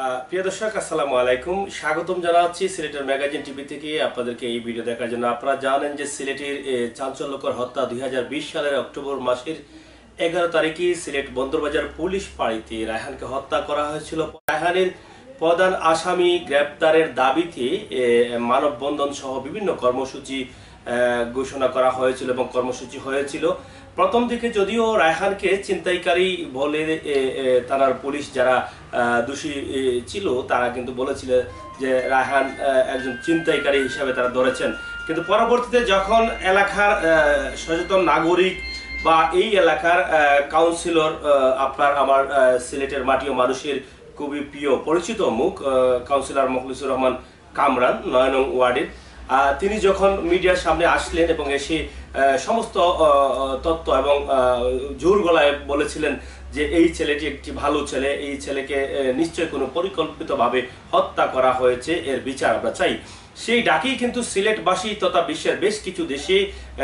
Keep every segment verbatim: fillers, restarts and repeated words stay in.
আহ, প্রিয় দর্শক আসসালামু আলাইকুম, স্বাগতম জানাচ্ছি সিলেটের ম্যাগাজিন টিভি থেকে আপনাদেরকে এই ভিডিও দেখার জন্য। আপনারা জানেন যে সিলেটের এ, চাঞ্চল্যকর হত্যা দুই হাজার বিশ সালের অক্টোবর মাসের এগারো তারিখে সিলেট বন্দরবাজার পুলিশ ফাঁড়িতে রায়হানকে হত্যা করা হয়েছিল। রায়হানের প্রধান আসামি গ্রেপ্তারের দাবিতে এ, মানববন্ধন সহ বিভিন্ন কর্মসূচি আহ, ঘোষণা করা হয়েছিল এবং কর্মসূচি হয়েছিল। প্রথম দিকে যদিও রায়হানকে ছিনতাইকারী বলে এ, এ, থানার পুলিশ যারা আহ, দোষী এ, ছিল তারা কিন্তু বলেছিল যে রায়হান আহ, একজন ছিনতাইকারী হিসাবে তারা ধরেছেন। কিন্তু পরবর্তীতে যখন এলাকার আহ, সচেতন নাগরিক বা এই এলাকার কাউন্সিলর, আপনার আমার আহ, সিলেটের মাটি ও মানুষের খুবই প্রিয় পরিচিত মুখ কাউন্সিলর মুখলিসুর রহমান কামরান নয় নং ওয়ার্ডের, আহ, তিনি যখন মিডিয়ার সামনে আসলেন এবং এসে আহ, সমস্ত আহ, তথ্য এবং আহ, জোর গলায় বলেছিলেন যে এই ছেলেটি একটি ভালো ছেলে, এই ছেলেকে আহ, নিশ্চয়ই কোনো পরিকল্পিতভাবে হত্যা করা হয়েছে, এর বিচার আমরা চাই। সেই ডাকেই কিন্তু সিলেটবাসী তথা বিশ্বের বেশ কিছু দেশে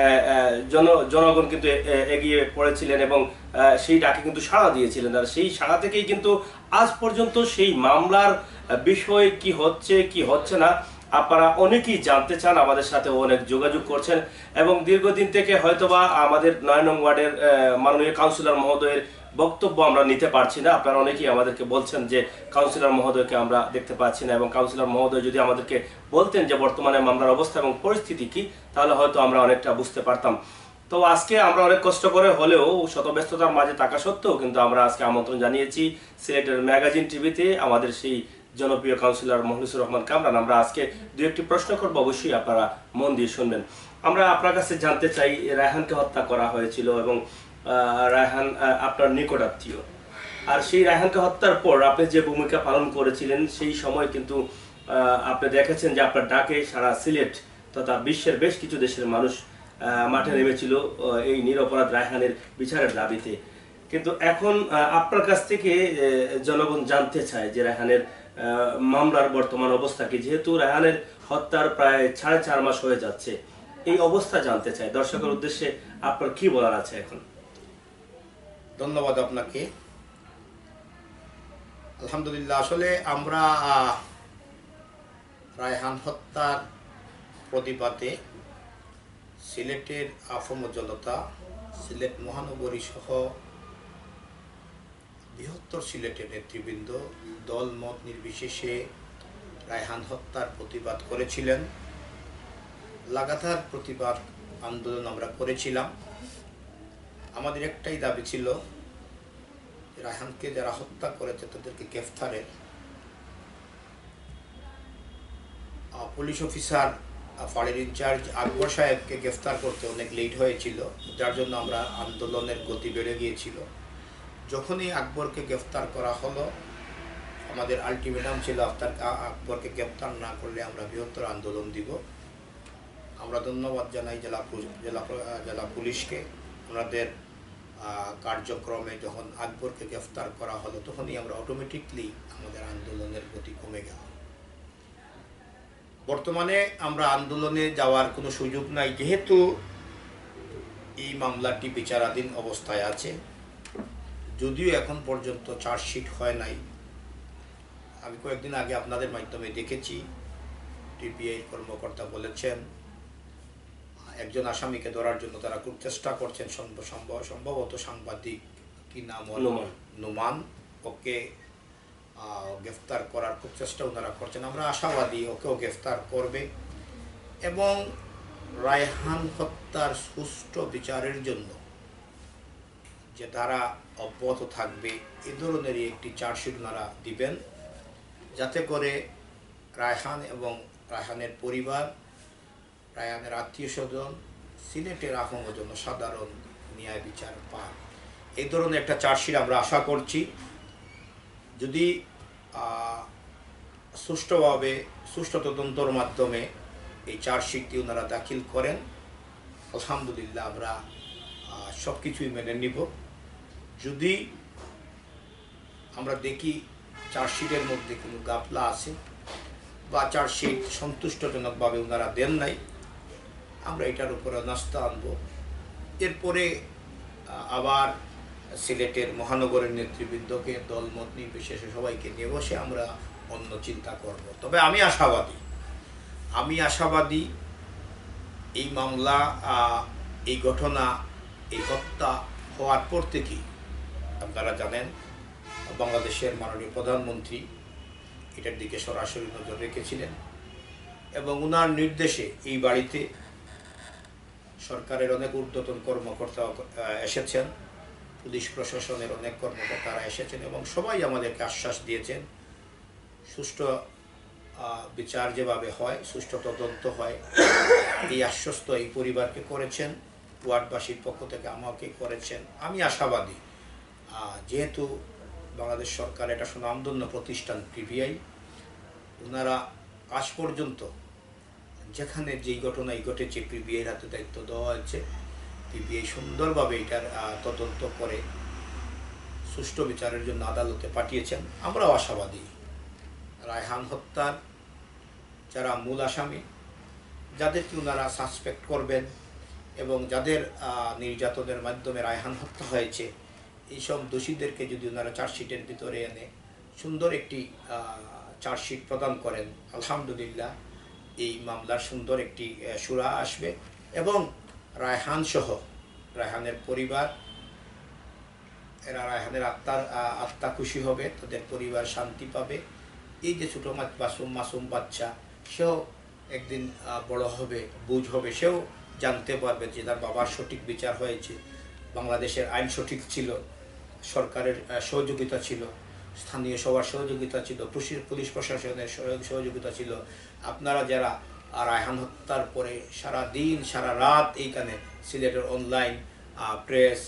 জন জনগণ কিন্তু এগিয়ে পড়েছিলেন এবং সেই ডাকে কিন্তু সাড়া দিয়েছিলেন। আর সেই সাড়া থেকেই কিন্তু আজ পর্যন্ত সেই মামলার বিষয় কি হচ্ছে কি হচ্ছে না আপনারা অনেকেই জানতে চান, আমাদের সাথে অনেক যোগাযোগ করছেন এবং দীর্ঘদিন থেকে হয়তোবা আমাদের নয় নং ওয়ার্ডের মাননীয় কাউন্সিলর মহোদয়ের বক্তব্য আমরা নিতে পারছি না। আপনারা অনেকেই আমাদেরকে বলছেন যে কাউন্সিলর মহোদয়কে আমরা দেখতে পাচ্ছি না, এবং কাউন্সিলর মহোদয় যদি আমাদেরকে বলতেন যে বর্তমানে মামলার অবস্থা এবং পরিস্থিতি কি, তাহলে হয়তো আমরা অনেকটা বুঝতে পারতাম। তো আজকে আমরা অনেক কষ্ট করে হলেও শত ব্যস্ততার মাঝে থাকা সত্ত্বেও কিন্তু আমরা আজকে আমন্ত্রণ জানিয়েছি সিলেটের ম্যাগাজিন টিভিতে আমাদের সেই জনপ্রিয় কাউন্সিলর মুখলিসুর রহমান কামরান। আমরা আজকে দু একটি প্রশ্ন করব, অবশ্যই আপনারা মন দিয়ে শুনবেন। আমরা আপনার কাছে জানতে চাই, রায়হানকে হত্যা করা হয়েছিল এবং রায়হান আপনার নিকটাত্মীয়, আর সেই রায়হানকে হত্যার পর আপনি যে ভূমিকা পালন করেছিলেন সেই সময় কিন্তু আপনি দেখেছেন যে আপনার ডাকে সারা সিলেট তথা বিশ্বের বেশ কিছু দেশের মানুষ মাঠে নেমেছিল এই নিরপরাধ রায়হানের বিচারের দাবিতে। কিন্তু এখন আপনার কাছ থেকে জনগণ জানতে চায় যে রায়হানের মামলার বর্তমান অবস্থা কি, যেহেতু রায়হানের হত্যার প্রায় সাড়ে চার মাস হয়ে যাচ্ছে, এই অবস্থা জানতে চাই। দর্শকের উদ্দেশ্যে আপনার কি বলার আছে এখন? ধন্যবাদ আপনাকে। আলহামদুলিল্লাহ, আসলে আমরা রায়হান হত্যার প্রতিবাদে সিলেটের আফম জনতা, সিলেট মহানগরী সহ বৃহত্তর সিলেটের নেতৃবৃন্দ দল মত নির্বিশেষে রায়হান হত্যার প্রতিবাদ করেছিলেন। লাগাতার প্রতিবাদ আন্দোলন আমরা করেছিলাম। আমাদের একটাই দাবি ছিল, রায়হানকে যারা হত্যা করেছে তাদেরকে গ্রেফতারের। পুলিশ অফিসার ফাঁড়ির ইনচার্জ আকবর সাহেবকে গ্রেফতার করতে অনেক লেট হয়েছিল, যার জন্য আমরা আন্দোলনের গতি বেড়ে গিয়েছিল। যখনই আকবরকে গ্রেফতার করা হলো, আমাদের আলটিমেটাম ছিল আফতার আকবরকে গ্রেফতার না করলে আমরা বৃহত্তর আন্দোলন দিব। আমরা ধন্যবাদ জানাই জেলা জেলা জেলা পুলিশকে। ওনাদের কার্যক্রমে যখন আকবরকে গ্রেফতার করা হলো, তখনই আমরা অটোমেটিকলি আমাদের আন্দোলনের গতি কমে গেল। বর্তমানে আমরা আন্দোলনে যাওয়ার কোনো সুযোগ নাই, যেহেতু এই মামলাটি বিচারাধীন অবস্থায় আছে। যদিও এখন পর্যন্ত চার্জশিট হয় নাই। আমি কয়েকদিন আগে আপনাদের মাধ্যমে দেখেছি টিপিআই কর্মকর্তা বলেছেন একজন আসামিকে ধরার জন্য তারা খুব চেষ্টা করছেন, সম্ভবত সাংবাদিক কি নাম নোমান, ওকে গ্রেফতার করার খুব চেষ্টা ওনারা করছেন। আমরা আশাবাদী ওকেও গ্রেফতার করবে এবং রায়হান হত্যার সুষ্ঠু বিচারের জন্য যে তারা অব্যাহত থাকবে, এ ধরনেরই একটি চার্জশিট ওনারা দিবেন, যাতে করে রায়হান এবং রায়হানের পরিবার, রায়হানের আত্মীয় স্বজন, সিলেটের আহম জনসাধারণ ন্যায় বিচার পান। এই ধরনের একটা চার্জশিট আমরা আশা করছি। যদি সুষ্ঠুভাবে সুষ্ঠু তদন্তর মাধ্যমে এই চার্জশিটটি ওনারা দাখিল করেন, আলহামদুলিল্লাহ আমরা সব কিছুই মেনে নিব। যদি আমরা দেখি চার্জশিটের মধ্যে কোনো গাফলা আছে বা চার্জশিট সন্তুষ্টজনকভাবে ওনারা দেন নাই, আমরা এটার উপরে নাস্তা আনব। এরপরে আবার সিলেটের মহানগরের নেতৃবৃন্দকে দলমত নির্বিশেষে সবাইকে নিয়ে বসে আমরা অন্য চিন্তা করব। তবে আমি আশাবাদী আমি আশাবাদী এই মামলা, এই ঘটনা, এই হত্যা হওয়ার পর থেকেই আপনারা জানেন বাংলাদেশের মাননীয় প্রধানমন্ত্রী এটার দিকে সরাসরি নজর রেখেছিলেন এবং উনার নির্দেশে এই বাড়িতে সরকারের অনেক ঊর্ধ্বতন কর্মকর্তা এসেছেন, পুলিশ প্রশাসনের অনেক কর্মকর্তারা এসেছেন এবং সবাই আমাদেরকে আশ্বাস দিয়েছেন সুষ্ঠু বিচার যেভাবে হয়, সুষ্ঠু তদন্ত হয়, এই আশ্বস্ত এই পরিবারকে করেছেন, ওয়ার্ডবাসীর পক্ষ থেকে আমাকে করেছেন। আমি আশাবাদী যেহেতু বাংলাদেশ সরকার এটা সুনামধন্য প্রতিষ্ঠান পিবিআই, ওনারা আজ পর্যন্ত যেখানে যেই ঘটনাই ঘটেছে পিবিআইয়ের হাতে দায়িত্ব দেওয়া হয়েছে, পিবিআই সুন্দরভাবে এটার তদন্ত করে সুষ্ঠু বিচারের জন্য আদালতে পাঠিয়েছেন। আমরাও আশাবাদী রায়হান হত্যার যারা মূল আসামি, যাদেরকে ওনারা সাসপেক্ট করবেন এবং যাদের নির্যাতনের মাধ্যমে রায়হান হত্যা হয়েছে, এইসব দোষীদেরকে যদি ওনারা চার্জশিটের ভিতরে এনে সুন্দর একটি চার্জশিট প্রদান করেন, আলহামদুলিল্লাহ এই মামলার সুন্দর একটি সুরা আসবে এবং রায়হান সহ রায়হানের পরিবার, এরা রায়হানের আত্মার আত্মা খুশি হবে, তাদের পরিবার শান্তি পাবে। এই যে ছোটো মাসুম মাসুম বাচ্চা, সেও একদিন বড় হবে, বুঝ হবে, সেও জানতে পারবে যে তার বাবার সঠিক বিচার হয়েছে, বাংলাদেশের আইন সঠিক ছিল, সরকারের সহযোগিতা ছিল, স্থানীয় সবার সহযোগিতা ছিল, পুলিশ প্রশাসনের সহযোগিতা ছিল। আপনারা যারা রায়হান হত্যার পরে সারা দিন সারা রাত এইখানে সিলেটের অনলাইন প্রেস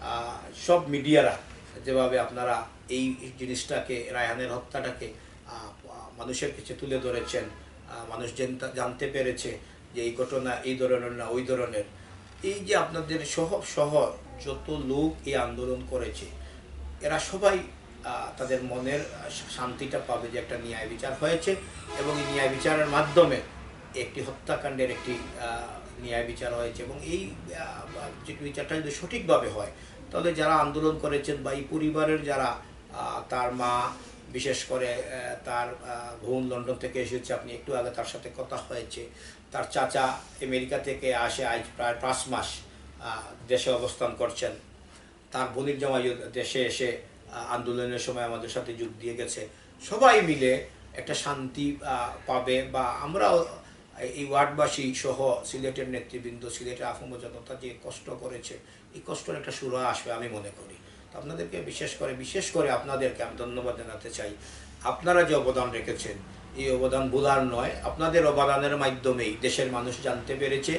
সব মিডিয়ারা যেভাবে আপনারা এই জিনিসটাকে, রায়হানের হত্যাটাকে মানুষের কাছে তুলে ধরেছেন, মানুষ জানতে পেরেছে যে এই ঘটনা এই ধরনের না ওই ধরনের, এই যে আপনাদের সহ সহ যত লোক এই আন্দোলন করেছে, এরা সবাই তাদের মনের শান্তিটা পাবে যে একটা ন্যায় বিচার হয়েছে এবং এই ন্যায় বিচারের মাধ্যমে একটি হত্যাকাণ্ডের একটি ন্যায় বিচার হয়েছে এবং এই বিচারটা যদি সঠিকভাবে হয় তাহলে যারা আন্দোলন করেছেন বা এই পরিবারের যারা, তার মা বিশেষ করে, তার বোন লন্ডন থেকে এসেছে, আপনি একটু আগে তার সাথে কথা হয়েছে, তার চাচা আমেরিকা থেকে আসে আজ প্রায় পাঁচ মাস দেশে অবস্থান করছেন, তার বোনের জামাই দেশে এসে আন্দোলনের সময় আমাদের সাথে যোগ দিয়ে গেছে, সবাই মিলে একটা শান্তি পাবে বা আমরাও এই ওয়ার্ডবাসী সহ সিলেটের নেতৃবৃন্দ, সিলেটের আফম জনতা যে কষ্ট করেছে, এই কষ্টের একটা সুরা আসবে আমি মনে করি। তো আপনাদেরকে বিশেষ করে বিশেষ করে আপনাদেরকে আমি ধন্যবাদ জানাতে চাই। আপনারা যে অবদান রেখেছেন এই অবদান ভোলার নয়, আপনাদের অবদানের মাধ্যমেই দেশের মানুষ জানতে পেরেছে,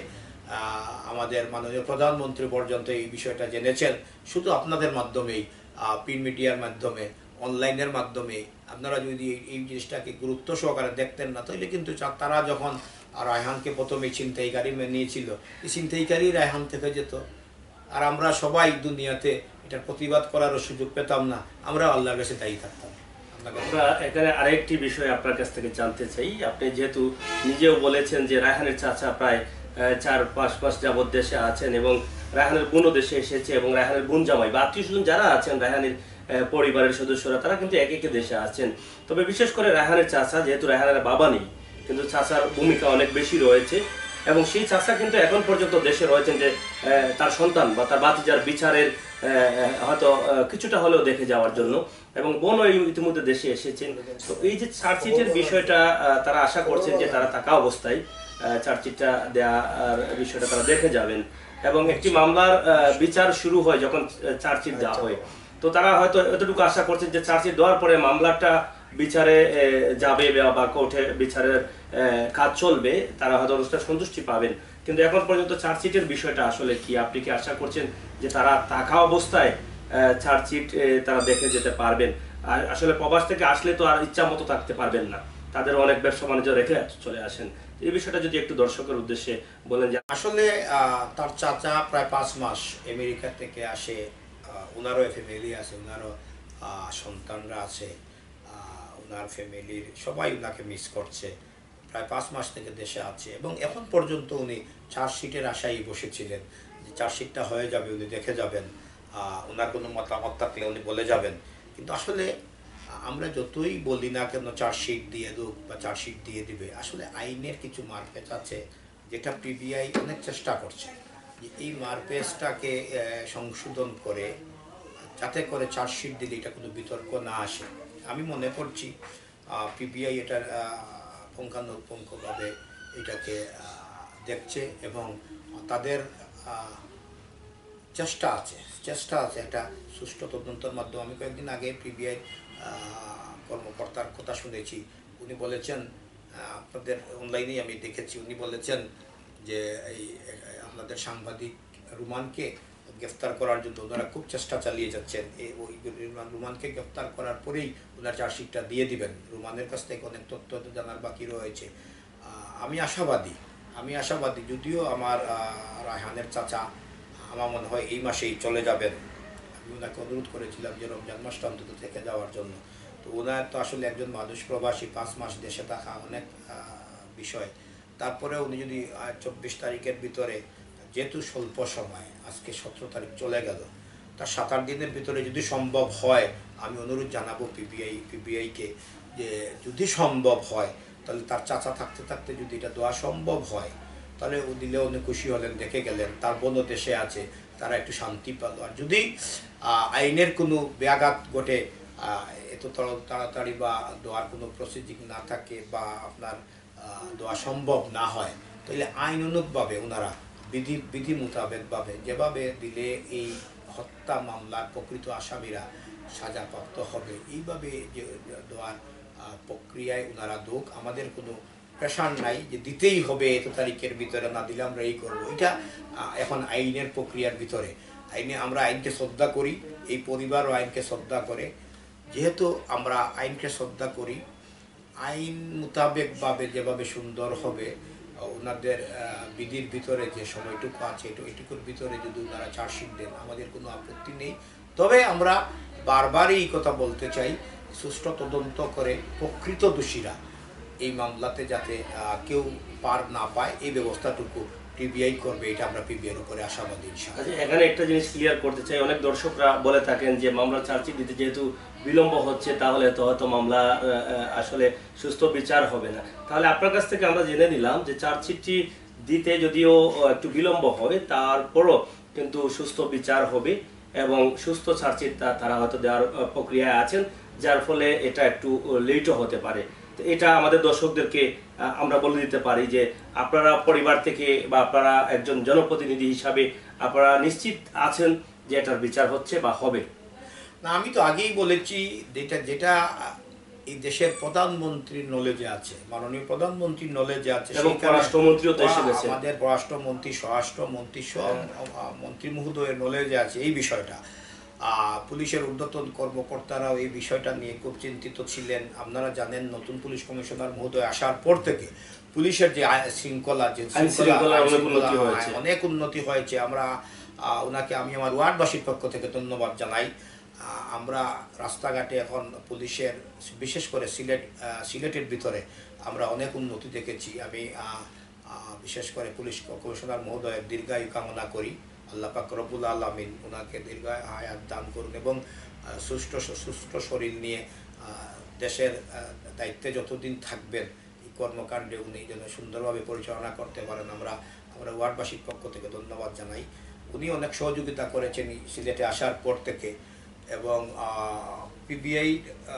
আমাদের মাননীয় প্রধানমন্ত্রী পর্যন্ত এই বিষয়টা জেনেছেন শুধু আপনাদের মাধ্যমেই, প্রিন্ট মিডিয়ার মাধ্যমে, অনলাইনের মাধ্যমে। আপনারা যদি এই জিনিসটাকে গুরুত্ব সহকারে দেখতেন না তাহলে কিন্তু তারা যখন রায়হানকে প্রথমে ছিনতাইকারী নিয়েছিল, এই ছিনতাইকারী রায়হান থেকে যেত আর আমরা সবাই দুনিয়াতে এটার প্রতিবাদ করারও সুযোগ পেতাম না, আমরা আল্লাহর কাছে দায়ী থাকতাম। আমরা এখানে আরেকটি বিষয় আপনার কাছ থেকে জানতে চাই। আপনি যেহেতু নিজেও বলেছেন যে রায়হানের চাচা প্রায় চার পাঁচ মাস যাবৎ দেশে আছেন এবং রায়হানের বোনও দেশে এসেছে এবং রায়হানের বোন জামাই বা আত্মীয় স্বজন যারা আছেন রায়হানের পরিবারের সদস্যরা, তারা কিন্তু এক একে দেশে আছেন। তবে বিশেষ করে রায়হানের চাচা, যেহেতু রায়হানের বাবা নেই কিন্তু চাচার ভূমিকা অনেক বেশি রয়েছে এবং সেই চাচা কিন্তু এখন পর্যন্ত দেশে রয়েছেন যে তার সন্তান বা তার ভাতিজার বিচারের হয়তো কিছুটা হলেও দেখে যাওয়ার জন্য, এবং বোনও ইতিমধ্যে দেশে এসেছেন। তো এই যে চার্জশিটের বিষয়টা তারা আশা করছেন যে তারা থাকা অবস্থায় চার্জশিটটা দেওয়ার বিষয়টা তারা দেখে যাবেন এবং একটি মামলার বিচার শুরু হয় যখন চার্জশিট দেওয়া হয়, তো তারা হয়তো এতটুকু আশা করছেন যে চার্জশিট দেওয়ার পরে মামলাটা বিচারে যাবে বা কোর্টে বিচারের কাজ চলবে, তারা হয়তো অনুষ্ঠান সন্তুষ্টি পাবেন। কিন্তু এখন পর্যন্ত চার্জশিটের বিষয়টা আসলে কি, আপনি কি আশা করছেন যে তারা থাকা অবস্থায় চার্জশিট তারা দেখে যেতে পারবেন? আর আসলে প্রবাস থেকে আসলে তো আর ইচ্ছা মতো থাকতে পারবেন না, তাদের অনেক ব্যবসা বাণিজ্য রেখে চলে আসেন। এই বিষয়টা যদি একটু দর্শকের উদ্দেশ্যে বলেন। যে আসলে তার চাচা প্রায় পাঁচ মাস আমেরিকা থেকে আসে, ওনারও ফ্যামিলি আছে, ওনারও সন্তানরা আছে, ওনার ফ্যামিলির সবাই ওনাকে মিস করছে, প্রায় পাঁচ মাস থেকে দেশে আছে এবং এখন পর্যন্ত উনি চার্জশিটের আশায় বসেছিলেন যে চার্জশিটটা হয়ে যাবে, উনি দেখে যাবেন। ওনার কোনো মতামত থাকলে উনি বলে যাবেন। কিন্তু আসলে আমরা যতই বলি না কেন চার্জশিট দিয়ে দুক বা চার্জশিট দিয়ে দিবে, আসলে আইনের কিছু মারপ্যাচ আছে যেটা পিবিআই অনেক চেষ্টা করছে যে এই মারপ্যাচটাকে সংশোধন করে যাতে করে চার্জশিট দিলে এটা কোনো বিতর্ক না আসে। আমি মনে করছি পিবিআই এটার পুঙ্খানুপুঙ্খভাবে এটাকে দেখছে এবং তাদের চেষ্টা আছে চেষ্টা আছে একটা সুষ্ঠু তদন্তের মাধ্যমে। আমি কয়েকদিন আগে পিবিআই কর্মকর্তার কথা শুনেছি, উনি বলেছেন, আপনাদের অনলাইনেই আমি দেখেছি, উনি বলেছেন যে এই আপনাদের সাংবাদিক রুমানকে গ্রেফতার করার জন্য ওনারা খুব চেষ্টা চালিয়ে যাচ্ছেন। এই ওই রুমানকে গ্রেফতার করার পরেই ওনার চার্জশিটটা দিয়ে দিবেন। রুমানের কাছ থেকে অনেক তথ্য জানার বাকি রয়েছে। আমি আশাবাদী আমি আশাবাদী যদিও আমার রায়হানের চাচা আমার মনে হয় এই মাসেই চলে যাবেন। আমি ওনাকে অনুরোধ করেছিলাম যে রমজান মাসটা অন্তত থেকে যাওয়ার জন্য। তো ওনার তো আসলে একজন মানুষ প্রবাসী, পাঁচ মাস দেশে থাকা অনেক বিষয়। তারপরে উনি যদি চব্বিশ তারিখের ভিতরে, যেহেতু স্বল্প সময়, আজকে সতেরো তারিখ চলে গেল, তার সাত আট দিনের ভিতরে যদি সম্ভব হয়, আমি অনুরোধ জানাবো পিবিআই পিবিআইকে যে যদি সম্ভব হয় তাহলে তার চাচা থাকতে থাকতে যদি এটা দেওয়া সম্ভব হয় তাহলে ও দিলে উনি খুশি হলেন, দেখে গেলেন তার বোনও দেশে আছে, তারা একটু শান্তি পেল। আর যদি আইনের কোনো ব্যাঘাত ঘটে, এত তাড়াতাড়ি বা দেওয়ার কোনো প্রসিডিং না থাকে বা আপনার দেওয়া সম্ভব না হয়, তাহলে আইনানুগভাবে ওনারা বিধি বিধি মোতাবেকভাবে যেভাবে দিলে এই হত্যা মামলার প্রকৃত আসামিরা সাজাপ্রাপ্ত হবে, এইভাবে যে দেওয়ার প্রক্রিয়ায় ওনারা দোক। আমাদের কোনো প্রেশার নাই যে দিতেই হবে এত তারিখের ভিতরে, না দিলে আমরা এই করবো। এটা এখন আইনের প্রক্রিয়ার ভিতরে। আইনে আমরা আইনকে শ্রদ্ধা করি, এই পরিবারও আইনকে শ্রদ্ধা করে। যেহেতু আমরা আইনকে শ্রদ্ধা করি, আইন মোতাবেকভাবে যেভাবে সুন্দর হবে, ওনাদের বিধির ভিতরে যে সময়টুকু আছে এটুকুর ভিতরে যদি ওনারা চার্জশিট দেন আমাদের কোনো আপত্তি নেই। তবে আমরা বারবারই এই কথা বলতে চাই, সুষ্ঠু তদন্ত করে প্রকৃত দোষীরা এই মামলাতে যাতে কেউ পার না পায়, এই ব্যবস্থাটুকু পিবিআই করবে, এটা আমরা পিবিআইয়ের উপরে আশাবাদী। আচ্ছা, এখানে একটা জিনিস ক্লিয়ার করতে চাই, অনেক দর্শকরা বলে থাকেন যে মামলা চার্জশিট দিতে যেহেতু বিলম্ব হচ্ছে তাহলে তো হয়তো মামলা আসলে সুস্থ বিচার হবে না। তাহলে আপনার কাছ থেকে আমরা জেনে নিলাম যে চার্জশিটটি দিতে যদিও একটু বিলম্ব হয়, তারপরও কিন্তু সুস্থ বিচার হবে এবং সুস্থ চার্জশিট তারা হয়তো দেওয়ার প্রক্রিয়ায় আছেন, যার ফলে এটা একটু লেটও হতে পারে। তো এটা আমাদের দর্শকদেরকে আমরা বলে দিতে পারি যে আপনারা পরিবার থেকে বা আপনারা একজন জনপ্রতিনিধি হিসাবে আপনারা নিশ্চিত আছেন যে এটার বিচার হচ্ছে বা হবে। না, আমি তো আগেই বলেছি যেটা যেটা এই দেশের প্রধানমন্ত্রীর নলেজে আছে, মাননীয় প্রধানমন্ত্রীর নলেজে আছে, এবং পররাষ্ট্রমন্ত্রীও তো এসে গেছেন, আমাদের পররাষ্ট্রমন্ত্রী, স্বরাষ্ট্রমন্ত্রী সব মন্ত্রী মহোদয়ের নলেজে আছে এই বিষয়টা। পুলিশের ঊর্ধ্বতন কর্মকর্তারাও এই বিষয়টা নিয়ে খুব চিন্তিত ছিলেন। আপনারা জানেন নতুন পুলিশ কমিশনার মহোদয় আসার পর থেকে পুলিশের যে শৃঙ্খলা যে অনেক উন্নতি হয়েছে। আমরা ওনাকে আমি আমার ওয়ার্ডবাসীর পক্ষ থেকে ধন্যবাদ জানাই। আমরা রাস্তাঘাটে এখন পুলিশের, বিশেষ করে সিলেট সিলেটের ভিতরে আমরা অনেক উন্নতি দেখেছি। আমি বিশেষ করে পুলিশ কমিশনার মহোদয়ের দীর্ঘায়ু কামনা করি। আল্লাহ পাক রব্বুল আলামিন ওনাকে দীর্ঘায়ু হায়াত দান করুন এবং সুষ্ঠু সুস্থ শরীর নিয়ে দেশের দায়িত্বে যতদিন থাকবেন এই কর্মকাণ্ডে উনি যেন সুন্দরভাবে পরিচালনা করতে পারেন। আমরা আমরা ওয়ার্ডবাসীর পক্ষ থেকে ধন্যবাদ জানাই। উনি অনেক সহযোগিতা করেছেন সিলেটে আসার পর থেকে এবং পিবিআই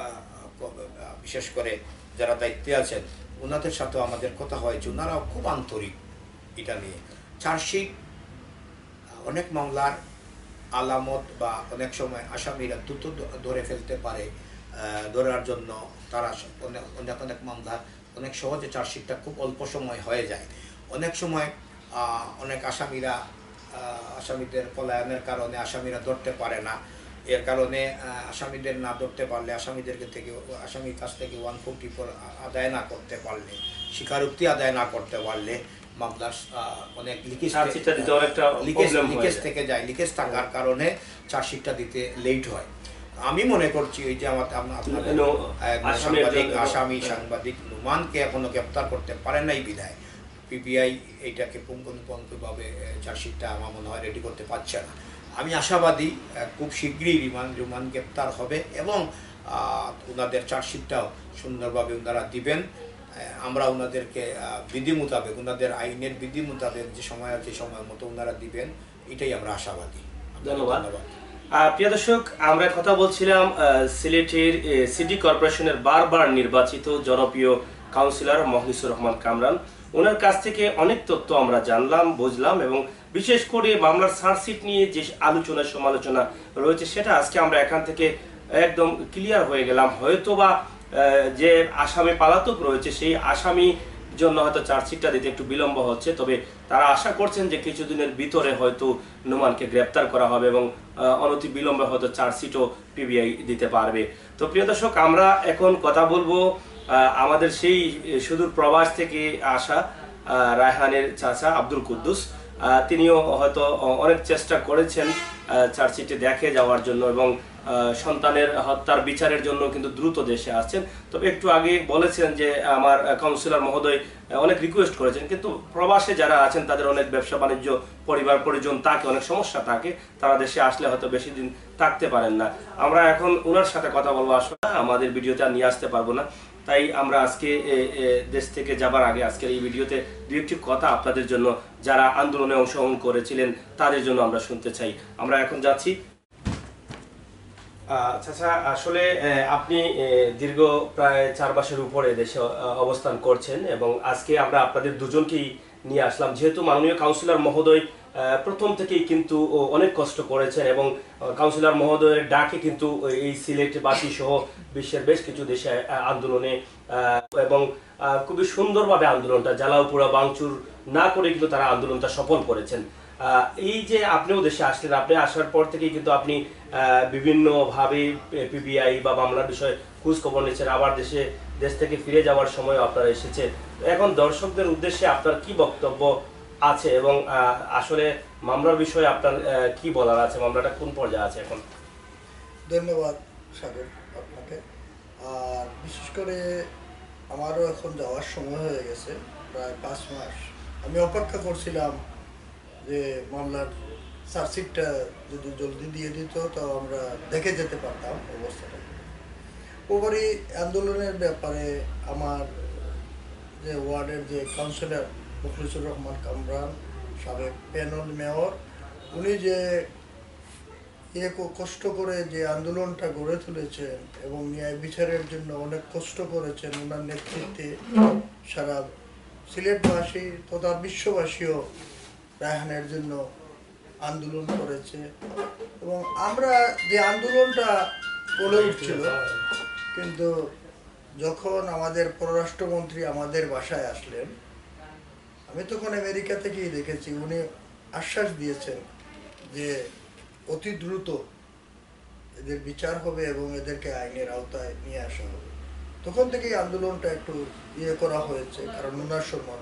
বিশেষ করে যারা দায়িত্বে আছেন ওনাদের সাথেও আমাদের কথা হয়েছে, ওনারাও খুব আন্তরিক এটা নিয়ে। চার্জশিট অনেক মামলার আলামত বা অনেক সময় আসামিরা দ্রুত ধরে ফেলতে পারে, ধরার জন্য তারা অনেক অনেক অনেক মামলার অনেক সহজে চার্জশিটটা খুব অল্প সময় হয়ে যায়। অনেক সময় অনেক আসামিরা আসামিদের পলায়নের কারণে আসামিরা ধরতে পারে না। এর কারণে আসামিদের না ধরতে পারলে, আসামিদেরকে থেকে আসামির কাছ থেকে ওয়ান ফোর্টি ফোর আদায় না করতে পারলে, স্বীকারোক্তি আদায় না করতে পারলে মামলার অনেক লিকেজ লিকেজ থেকে যায়। লিকেজ থাকার কারণে চার্জশিটটা দিতে লেট হয়। আমি মনে করছি ওই যে আমার সাংবাদিক আসামি সাংবাদিক নুমানকে এখনো গ্রেপ্তার করতে পারে নাই বিধায় পিবিআই এইটাকে পুঙ্খানুপুঙ্খভাবে চার্জশিটটা আমার মনে হয় রেডি করতে পারছে না। আমি আশাবাদী খুব শীঘ্রই রিমান রুমান গ্রেপ্তার হবে এবং ওনাদের চার্জশিটটাও সুন্দরভাবে ওনারা দিবেন। আমরা ওনাদেরকে বিধি মোতাবেক ওনাদের আইনের বিধি মোতাবেক যে সময় আছে সময় মতো ওনারা দিবেন, এটাই আমরা আশাবাদী। ধন্যবাদ। প্রিয় দর্শক, আমরা কথা বলছিলাম সিলেটের সিটি কর্পোরেশনের বারবার নির্বাচিত জনপ্রিয় কাউন্সিলর মখলিসুর রহমান কামরান। ওনার কাছ থেকে অনেক তথ্য আমরা জানলাম, বুঝলাম এবং বিশেষ করে মামলার চার্জশিট নিয়ে যে আলোচনা সমালোচনা রয়েছে সেটা আজকে আমরা এখান থেকে একদম ক্লিয়ার হয়ে গেলাম। হয়তোবা যে আসামি পলাতক রয়েছে সেই আসামি জন্য হয়তো চার্জশিটটা দিতে একটু বিলম্ব হচ্ছে, তবে তারা আশা করছেন যে কিছুদিনের ভিতরে হয়তো নোমানকে গ্রেপ্তার করা হবে এবং অনতি বিলম্বে হয়তো চার্জশিটও পিবিআই দিতে পারবে। তো প্রিয় দর্শক, আমরা এখন কথা বলবো আমাদের সেই সুদূর প্রবাস থেকে আসা রায়হানের চাচা আব্দুল কুদ্দুস। তিনিও হয়তো অনেক চেষ্টা করেছেন চার্জশিটে দেখে যাওয়ার জন্য এবং সন্তানের হত্যার বিচারের জন্য কিন্তু দ্রুত দেশে আসছেন। তবে একটু আগে বলেছেন যে আমার কাউন্সিলর মহোদয় অনেক রিকোয়েস্ট করেছেন, কিন্তু প্রবাসে যারা আছেন তাদের অনেক ব্যবসা বাণিজ্য, পরিবার পরিজন থাকে, অনেক সমস্যা থাকে, তারা দেশে আসলে হয়তো বেশি দিন থাকতে পারেন না। আমরা এখন ওনার সাথে কথা বলবো, আসলে আমাদের ভিডিওতে আর নিয়ে আসতে পারবো না, তাই আমরা আজকে দেশ থেকে যাবার আগে আজকের এই ভিডিওতে দু একটি কথা আপনাদের জন্য যারা আন্দোলনে অংশগ্রহণ করেছিলেন তাদের জন্য আমরা শুনতে চাই। আমরা এখন যাচ্ছি। আচ্ছা, আসলে আপনি দীর্ঘ প্রায় চার মাসের উপরে দেশে অবস্থান করছেন এবং আজকে আমরা আপনাদের দুজনকেই নিয়ে আসলাম, যেহেতু মাননীয় কাউন্সিলর মহোদয় প্রথম থেকেই কিন্তু অনেক কষ্ট করেছেন এবং কাউন্সিলর মহোদয়ের ডাকে কিন্তু এই সিলেটবাসী সহ বিশ্বের বেশ কিছু দেশে আন্দোলনে এবং খুবই সুন্দরভাবে আন্দোলনটা জ্বালাও পোড়া ভাঙচুর না করে কিন্তু তারা আন্দোলনটা সফল করেছেন। এই যে আপনিও দেশে আসলেন, আপনি আসার পর থেকেই কিন্তু আপনি বিভিন্নভাবে পিবিআই বা মামলার বিষয়ে খোঁজ খবর নিচ্ছেন, আবার দেশে দেশ থেকে ফিরে যাওয়ার সময় আপনারা এসেছেন। এখন দর্শকদের উদ্দেশ্যে আপনার কি বক্তব্য আছে এবং আসলে মামলার বিষয়ে আপনার কি বলার আছে, মামলাটা কোন পর্যায়ে আছে এখন? ধন্যবাদ সাগর আপনাকে। আর বিশেষ করে আমারও এখন যাওয়ার সময় হয়ে গেছে, প্রায় পাঁচ মাস আমি অপেক্ষা করছিলাম যে মামলার চার্জশিটটা যদি জলদি দিয়ে দিত তো আমরা দেখে যেতে পারতাম অবস্থাটা। ওপরই আন্দোলনের ব্যাপারে আমার যে ওয়ার্ডের যে কাউন্সিলর মখলিসুর রহমান কামরান, সাবেক প্যানেল মেয়র, উনি যে এ কষ্ট করে যে আন্দোলনটা গড়ে তুলেছেন এবং ন্যায় বিচারের জন্য অনেক কষ্ট করেছেন, ওনার নেতৃত্বে সারা সিলেটবাসী তথা বিশ্ববাসীও রায়হানের জন্য আন্দোলন করেছে এবং আমরা যে আন্দোলনটা গড়ে উঠছিল, কিন্তু যখন আমাদের পররাষ্ট্রমন্ত্রী আমাদের বাসায় আসলেন, আমি তখন আমেরিকা থেকেই দেখেছি উনি আশ্বাস দিয়েছেন যে অতি দ্রুত এদের বিচার হবে এবং এদেরকে আইনের আওতায় নিয়ে আসা হবে। তখন থেকেই আন্দোলনটা একটু ইয়ে করা হয়েছে, কারণ ওনার সম্মান।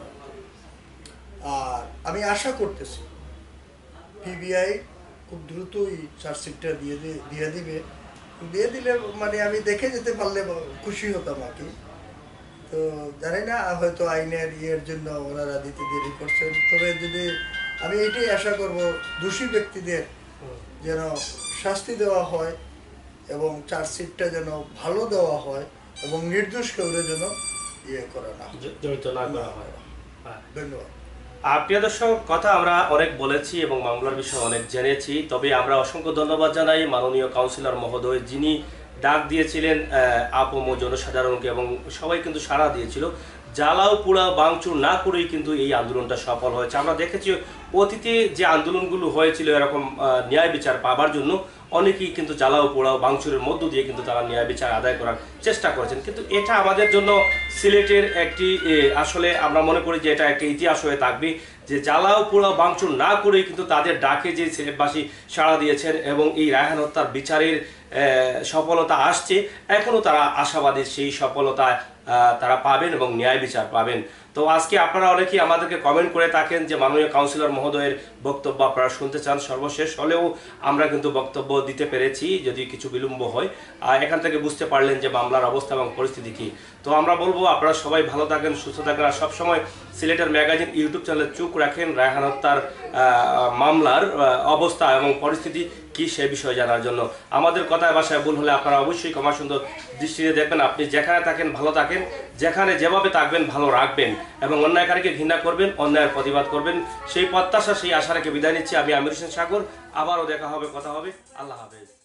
আর আমি আশা করতেছি পিবিআই খুব দ্রুতই চার্জশিটটা দিয়ে দিয়ে দিবে, দিয়ে দিলে মানে আমি দেখে যেতে পারলে খুশি হতাম আর কি। তো জানি না, হয়তো আইনের ইয়ের জন্য ওনারা দিতে দেরি করছেন, তবে যদি আমি এটাই আশা করব দোষী ব্যক্তিদের যেন শাস্তি দেওয়া হয় এবং চার্জশিটটা যেন ভালো দেওয়া হয় এবং নির্দোষ কাউকে যেন ইয়ে করা না জড়িত না করা হয়। ধন্যবাদ। প্রিয় দর্শক, কথা আমরা অনেক বলেছি এবং মামলার বিষয়ে অনেক জেনেছি, তবে আমরা অসংখ্য ধন্যবাদ জানাই মাননীয় কাউন্সিলর মহোদয়, যিনি ডাক দিয়েছিলেন আপম জনসাধারণকে এবং সবাই কিন্তু সাড়া দিয়েছিল। জ্বালাও পোড়া ভাঙচুর না করেই কিন্তু এই আন্দোলনটা সফল হয়েছে। আমরা দেখেছি অতীতে যে আন্দোলনগুলো হয়েছিল এরকম ন্যায় বিচার পাবার জন্য অনেকেই কিন্তু জ্বালাও পোড়াও ভাঙচুরের মধ্য দিয়ে কিন্তু তারা ন্যায় বিচার আদায় করার চেষ্টা করেছেন, কিন্তু এটা আমাদের জন্য সিলেটের একটি আসলে আমরা মনে করি যে এটা একটা ইতিহাস হয়ে থাকবে, যে জ্বালাও পোড়াও ভাঙচুর না করেই কিন্তু তাদের ডাকে যে সিলেটবাসী সাড়া দিয়েছেন এবং এই রায়হান হত্যার বিচারের সফলতা আসছে, এখনও তারা আশাবাদী সেই সফলতা তারা পাবেন এবং ন্যায় বিচার পাবেন। তো আজকে আপনারা অনেকেই আমাদেরকে কমেন্ট করে থাকেন যে মাননীয় কাউন্সিলর মহোদয়ের বক্তব্য আপনারা শুনতে চান। সর্বশেষ হলেও আমরা কিন্তু বক্তব্য দিতে পেরেছি, যদি কিছু বিলম্ব হয়। আর এখান থেকে বুঝতে পারলেন যে মামলার অবস্থা এবং পরিস্থিতি কী। তো আমরা বলবো আপনারা সবাই ভালো থাকেন, সুস্থ থাকেন, আর সবসময় সিলেটের ম্যাগাজিন ইউটিউব চ্যানেলে চোখ রাখেন রায়হান হত্যার মামলার অবস্থা এবং পরিস্থিতি কি সে বিষয়ে জানার জন্য। আমাদের কথায় ভাষায় ভুল হলে আপনারা অবশ্যই ক্ষমা সুন্দর দৃষ্টিতে দেখবেন। আপনি যেখানে থাকেন ভালো থাকেন, যেখানে যেভাবে থাকবেন ভালো রাখবেন এবং অন্যায়কারীকে ঘৃণা করবেন, অন্যায়ের প্রতিবাদ করবেন, সেই প্রত্যাশা সেই আশা রেখে বিদায় নিচ্ছি। আমি আমির হোসেন সাগর। আবারও দেখা হবে, কথা হবে। আল্লাহ হাফেজ।